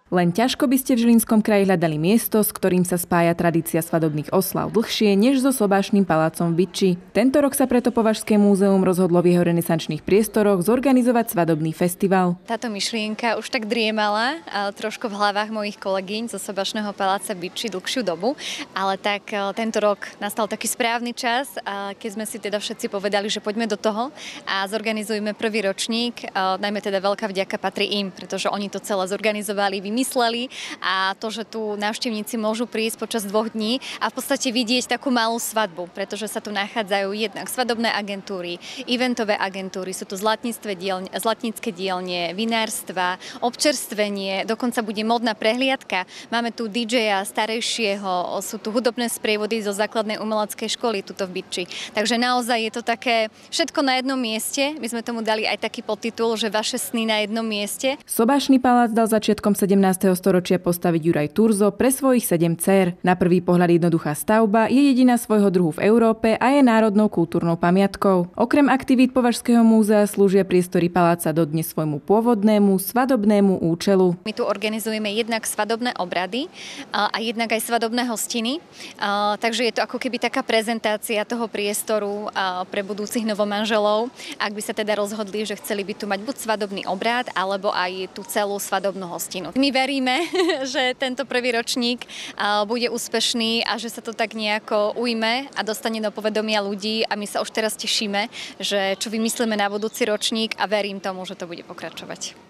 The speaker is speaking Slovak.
Len ťažko by ste v Žilinskom kraji hľadali miesto, s ktorým sa spája tradícia svadobných oslav dlhšie než so Sobášnym palácom v Bytči. Tento rok sa preto Považské múzeum rozhodlo v jeho renesančných priestoroch zorganizovať svadobný festival. Táto myšlienka už tak driemala trošku v hlavách mojich kolegyň zo Sobášneho paláca v Bytči dlhšiu dobu, ale tak tento rok nastal taký správny čas, keď sme si teda všetci povedali, že poďme do toho a zorganizujeme prvý ročník. Najmä teda veľká vďaka patrí im, pretože oni to celé zorganizovali, vymysleli a to, že tu návštevníci môžu prísť počas 2 dní a v podstate vidieť takú malú svadbu, pretože sa tu nachádzajú jednak svadobné agentúry, eventové agentúry, sú tu zlatnícke dielne, vinárstva, občerstvenie, dokonca bude modná prehliadka. Máme tu DJ-a starejšieho, sú tu hudobné sprievody zo základnej umeleckej školy tuto v Bytči. Takže naozaj je to také všetko na jednom mieste. My sme tomu dali aj taký podtitul, že vaše sny na jednom mieste. Sobášny palác dal začiatkom 17. storočia postaviť Juraj Turzo pre svojich 7 dcér. Na prvý pohľad jednoduchá stavba, je jediná svojho druhu v Európe a je národnou kultúrnou pamiatkou. Okrem aktivít Považského múzea slúžia priestory paláca dodnes svojmu pôvodnému svadobnému účelu. My tu organizujeme jednak svadobné obrady a jednak aj svadobné hostiny. Takže je to ako keby taká prezentácia toho priestoru pre budúcich novomanželov. Ak by sa teda rozhodli, že chceli by tu mať buď svadobný obrad, alebo aj tú celú svadobnú hostinu. My veríme, že tento prvý ročník bude úspešný a že sa to tak nejako ujme a dostane do povedomia ľudí a my sa už teraz tešíme, že čo vymyslíme na budúci ročník a verím tomu, že to bude pokračovať.